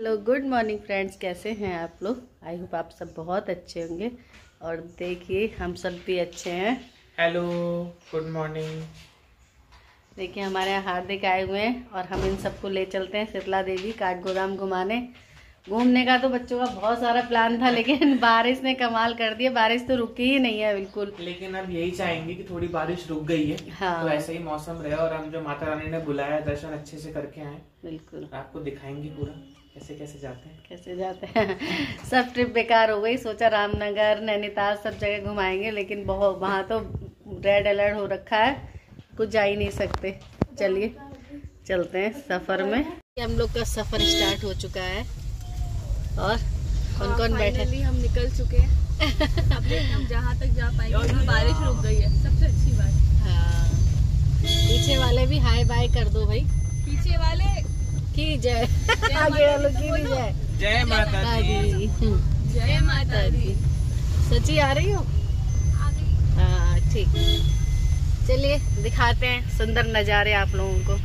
Hello good morning friends, कैसे हैं आप लोग। आई होप आप सब बहुत अच्छे होंगे और देखिए हम सब भी अच्छे हैं। Hello good morning. देखिए हमारे यहाँ हार्दिक आए हुए हैं और हम इन सबको ले चलते हैं शीतला देवी काठ गोदाम घूमने का। तो बच्चों का बहुत सारा प्लान था लेकिन बारिश ने कमाल कर दिया। बारिश तो रुकी ही नहीं है बिल्कुल। लेकिन अब यही चाहेंगे कि थोड़ी बारिश रुक गई है। हाँ। तो ऐसा ही मौसम रहे और हम जो माता रानी ने बुलाया दर्शन अच्छे से करके आए। बिल्कुल आपको दिखाएंगे पूरा कैसे जाते हैं सब ट्रिप बेकार हो गई। सोचा रामनगर नैनीताल सब जगह घुमाएंगे लेकिन बहुत वहाँ तो रेड अलर्ट हो रखा है, कुछ जा ही नहीं सकते। चलिए चलते हैं सफर में। हम लोग का सफर स्टार्ट हो चुका है और कौन बैठे। हम निकल चुके हैं। अब हम जहाँ तक जा पाएंगे। बारिश रुक गई है, सबसे अच्छी बात। हाँ, पीछे वाले भी हाय बाय कर दो भाई। पीछे वाले की जय, आगे वालों की भी जय। जय माता दी। जय माता दी। सच्ची आ रही हो? आ गई। हाँ ठीक, चलिए दिखाते हैं सुंदर नज़ारे आप लोगों को।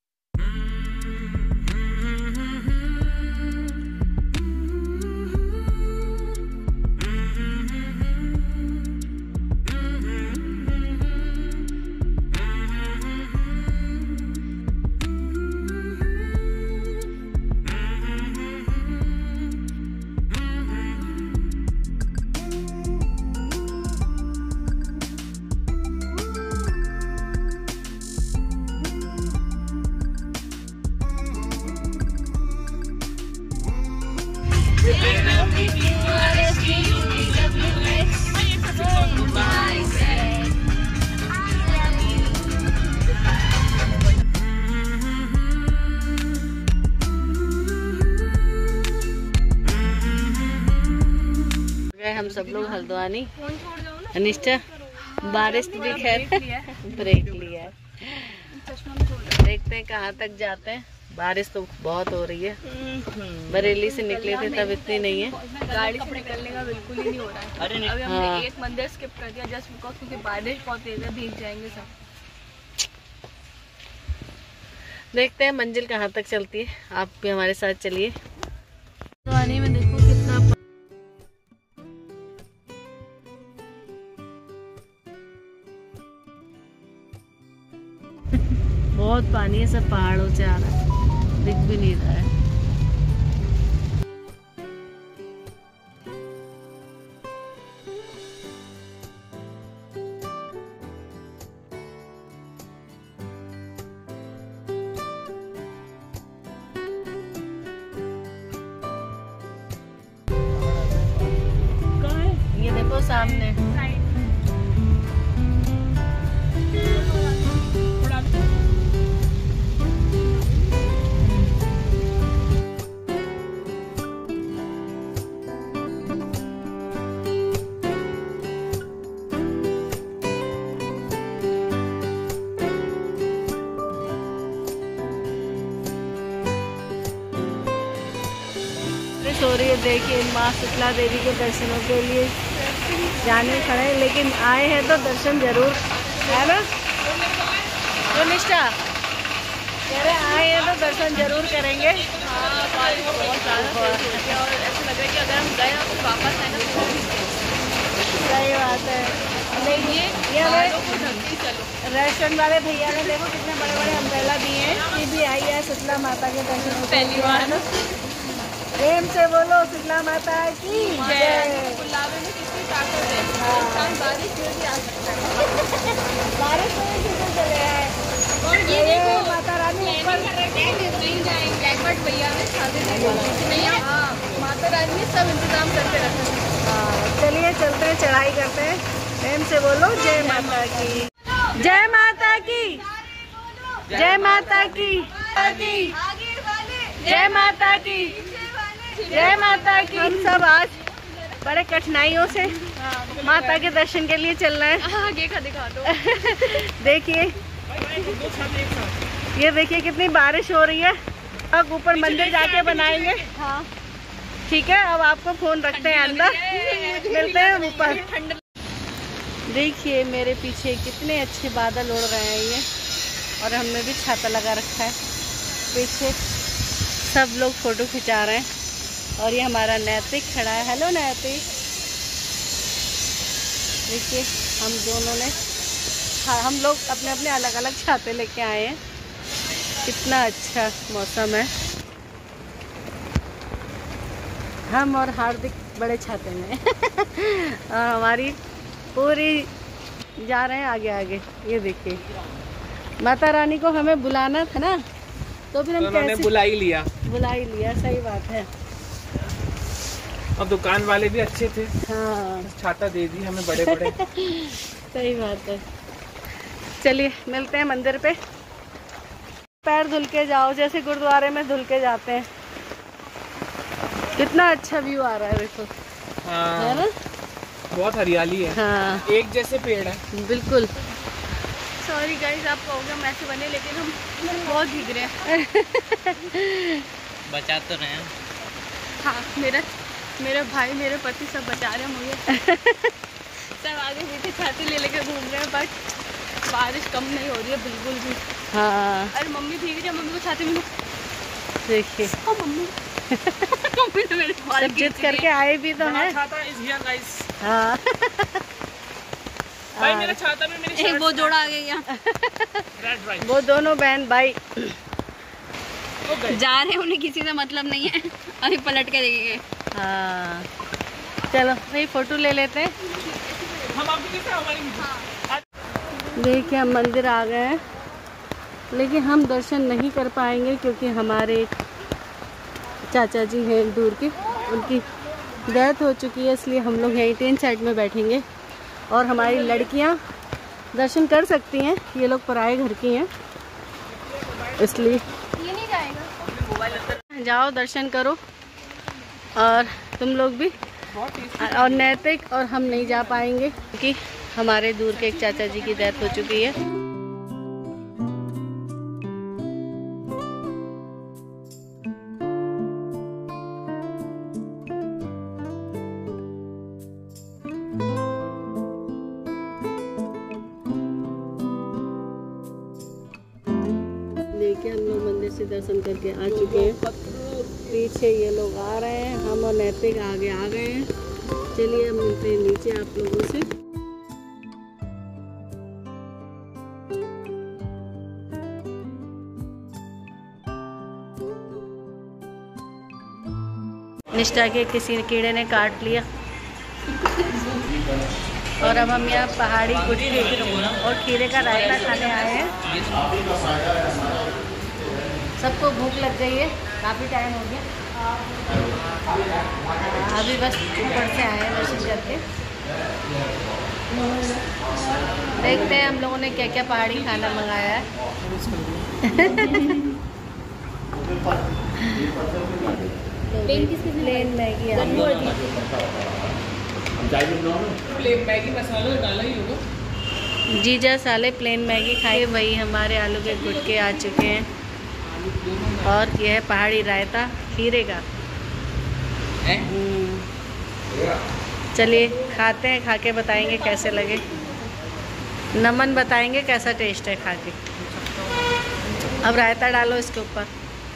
हम सब लोग हल्द्वानी। अनिष्ठा बारिश भी खैर ब्रेक लिया है। देखते हैं कहाँ तक जाते हैं। बारिश तो बहुत हो रही है। बरेली से निकले थे तब इतनी नहीं है। गाड़ी से निकलने का बिल्कुल ही नहीं हो रहा है। अभी हमने एक मंदिर स्किप कर दिया जस्ट बिकॉज क्योंकि बारिश बहुत तेज है, भीग जाएंगे सब। देखते हैं मंजिल कहाँ तक चलती है। आप भी हमारे साथ चलिए। पानी में देखो कितना बहुत पानी है, सब पहाड़ों से आ रहा है, दिख भी नहीं रहा है। ये देखो सामने हो रही है। देखिए माँ शीतला देवी के दर्शनों के लिए जाने खड़े, लेकिन आए हैं तो दर्शन जरूर है ना। तो निष्ठा कह रहे आए हैं तो दर्शन जरूर करेंगे। हाँ, बहुत ज़्यादा और ऐसा लग रहा है कि अगर हम गए तो वापस आए ना। सही बात है। ये रेस्टोरेंट वाले भैया ने देखो कितने बड़े बड़े अम्ब्रेला दिए हैं। ये भी आई है शीतला माता के दर्शन पहली बार ना। प्रेम से बोलो शीतला माता की जय। बुलावे में कितनी ताकत है। हाँ। बारिश में भी आ सकता है। बारिश में भी चले आए और ये माता रानी ऊपर नहीं जाएंगे। बट भैया ने शादी नहीं। हाँ, माता रानी ने सब इंतजाम करके रखा है। हाँ चलिए चलते हैं, चढ़ाई करते हैं। प्रेम से बोलो जय माता की। जय माता की। जय माता की। जय माता की। जय माता की। हम सब आज बड़े कठिनाइयों से माता के दर्शन के लिए चल रहे हैं। आगे का दिखा दो। देखिए ये देखिए कितनी बारिश हो रही है। अब ऊपर मंदिर जाके बनाएंगे। हाँ ठीक है, अब आपको फोन रखते हैं अंदर, मिलते हैं ऊपर। देखिए मेरे पीछे कितने अच्छे बादल उड़ रहे हैं ये, और हमने भी छाता लगा रखा है। पीछे सब लोग फोटो खिंचा रहे हैं। और ये हमारा नैतिक खड़ा है। हेलो नैतिक। देखिए हम दोनों ने हम लोग अपने अपने अलग अलग छाते लेके आए हैं। कितना अच्छा मौसम है। हम और हार्दिक बड़े छाते में और हमारी पूरी जा रहे हैं आगे आगे। ये देखिए माता रानी को हमें बुलाना था ना, तो फिर हम कैसे बुला ही लिया। सही बात है। और दुकान वाले भी अच्छे थे। हाँ छाता दे दी हमें बड़े बड़े। सही बात है। चलिए मिलते हैं मंदिर पे। पैर धुल के जाओ जैसे गुरुद्वारे में धुल के जाते हैं। कितना अच्छा व्यू आ रहा है देखो। हाँ, है ना, बहुत हरियाली है। हाँ एक जैसे पेड़ है बिल्कुल। सॉरी गाइस आप कहोगे हम ऐसे बने, लेकिन हम बहुत भीग रहे हैं। बचा तो रहे हैं। हाँ मेरे भाई मेरे पति सब बचा रहे हैं मुझे। सब आगे पीछे छाती ले लेकर घूम रहे हैं, बट बारिश कम नहीं हो रही है बिल्कुल भी। हाँ अरे मम्मी भीग रही है, मम्मी को छाती में देखिए। मम्मी मम्मी ने मेरे बाल जिद करके आए भी तो हैं। छाता इज हियर गाइस। हाँ भाई मेरा छाता में मेरी एक वो जोड़ा आ गया। वो दोनों बहन भाई जा रहे हैं, उन्हें किसी से मतलब नहीं है। अभी पलट के देखेंगे। हाँ चलो भाई फोटो ले लेते हैं। हम आपके कैसे हमारी देखिए हम मंदिर आ गए हैं, लेकिन हम दर्शन नहीं कर पाएंगे क्योंकि हमारे चाचा जी हैं दूर के, उनकी डेथ हो चुकी है। इसलिए हम लोग यहीं ट्रेन साइड में बैठेंगे और हमारी लड़कियां दर्शन कर सकती हैं। ये लोग पराए घर की हैं, इसलिए ये नहीं जाएगा। जाओ दर्शन करो। और तुम लोग भी। और नैतिक और हम नहीं जा पाएंगे क्योंकि हमारे दूर के एक चाचा जी की डेथ हो चुकी है। देखिए हम लोग मंदिर से दर्शन करके आ चुके हैं। पीछे ये लोग आ रहे हैं, हम और नैतिक आगे आ गए हैं। चलिए अब मिलते हैं नीचे आप लोगों से। निष्ठा के किसी कीड़े ने काट लिया। और अब हम यहाँ पहाड़ी गुटके और खीरे का रायता खाने आए हैं। सबको भूख लग गई है, काफ़ी टाइम हो गया। अभी बस ऊपर से आए हैं दर्शन करके। देखते हैं हम लोगों ने क्या क्या पहाड़ी खाना मंगाया है। प्लेन मैगी आ रही है। प्लेन मैगी मसाला डाला ही होगा। जीजा साले प्लेन मैगी खाए। वही हमारे आलू के गुटके आ चुके हैं और यह है पहाड़ी रायता खीरे का। चलिए खाते हैं, खा के बताएंगे कैसे लगे। नमन बताएंगे कैसा टेस्ट है खा के। अब रायता डालो इसके ऊपर,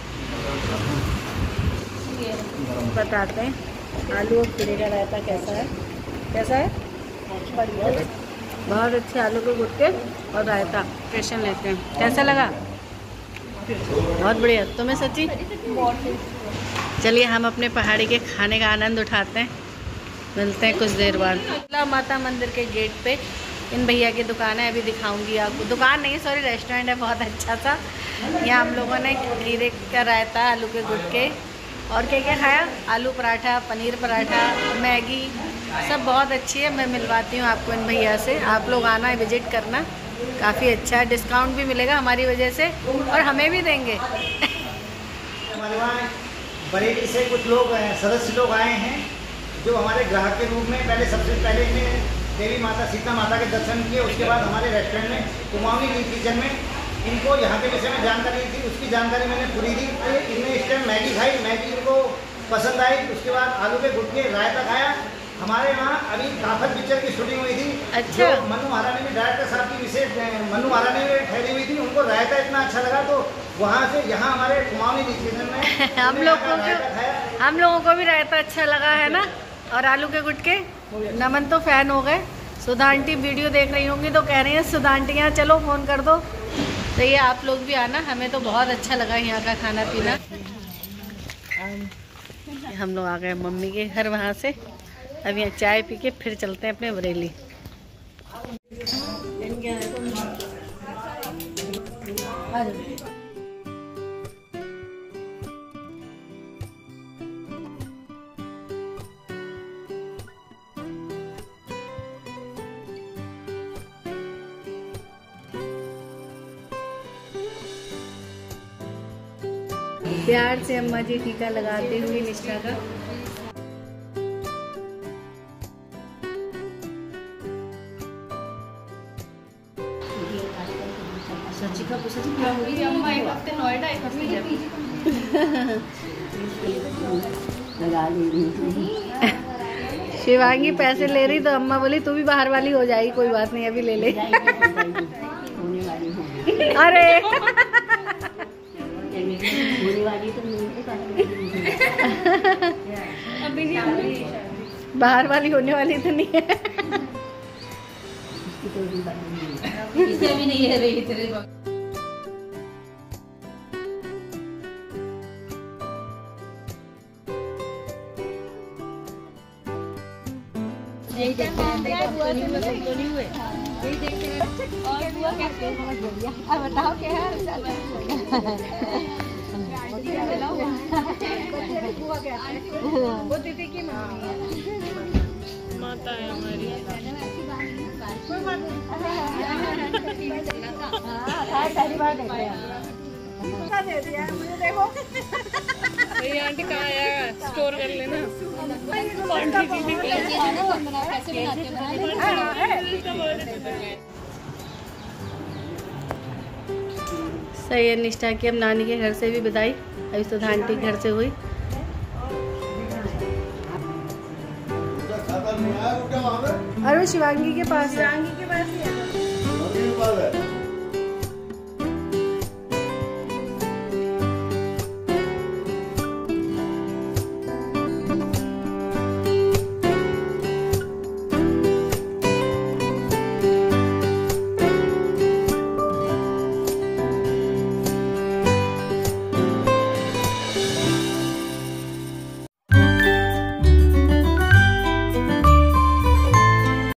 बताते हैं आलू और खीरे का रायता कैसा है। कैसा है? बढ़िया, बहुत अच्छे आलू के गुटके और रायता। टेंशन लेते हैं कैसा लगा। बहुत बढ़िया। तुम्हें सच्ची? चलिए हम अपने पहाड़ी के खाने का आनंद उठाते हैं। मिलते हैं कुछ देर बाद। माता मंदिर के गेट पे इन भैया की दुकान है, अभी दिखाऊंगी आपको। दुकान नहीं सॉरी रेस्टोरेंट है, बहुत अच्छा सा। यहाँ हम लोगों ने खीरे का रायता, आलू के गुटके और क्या क्या खाया, आलू पराठा, पनीर पराठा, मैगी, सब बहुत अच्छी है। मैं मिलवाती हूँ आपको इन भैया से। आप लोग आना, विजिट करना, काफ़ी अच्छा है। डिस्काउंट भी मिलेगा हमारी वजह से और हमें भी देंगे। हमारे वहाँ बरेली से कुछ लोग सदस्य लोग आए हैं जो हमारे ग्राहक के रूप में सबसे पहले इन्हें देवी माता सीता माता के दर्शन किए। उसके बाद हमारे रेस्टोरेंट में कुमाऊनी किचन में इनको यहाँ के विषय में जानकारी थी, उसकी जानकारी मैंने पूरी दी। इनने इस टाइम मैगी खाई, मैगी इनको पसंद आई। उसके बाद आलू के गुटके, रायता खाया। हमारे यहाँ अभी काफत पिक्चर की शूटिंग हुई थी। अच्छा। मनु महारानी में डायरेक्टर साहब की विशेष मनु महारानी में ठहरी हुई थी। उनको रायता इतना अच्छा लगा तो वहाँ से यहाँ हमारे कुमाऊनी स्टेशन में हम लोगों को भी रायता अच्छा लगा है ना, और आलू के गुटके। नमन तो फैन हो गए। सुधा आंटी वीडियो देख रही होंगी तो कह रही हैं सुधा आंटी यहाँ चलो फ़ोन कर दो। तो ये आप लोग भी आना, हमें तो बहुत अच्छा लगा यहाँ का खाना पीना। हम लोग आ गए मम्मी के घर वहाँ से। अब यहाँ चाय पी के फिर चलते हैं अपने बरेली। प्यार से अम्मा जी टीका लगाते हुए निष्ठा का। अम्मा एक हफ्ते नोएडा, एक हफ्ते शिवांगी पैसे ले रही तो अम्मा बोली तू भी बाहर वाली हो जाएगी, कोई बात नहीं अभी ले ले। अरे अभी नहीं, बाहर वाली होने वाली तो नहीं है। भी नहीं है रही तेरे। अब बताओ क्या वो दीदी की माता है हमारी। पहली बार देख रहे भैया आंटी कहाँ आया, स्टोर कर लेना। सही है। निष्ठा की अब नानी के घर से भी विदाई, अभी सुधा आंटी के घर से हुई। और वो शिवांगी के पास है। शिवांगी के पास ही है।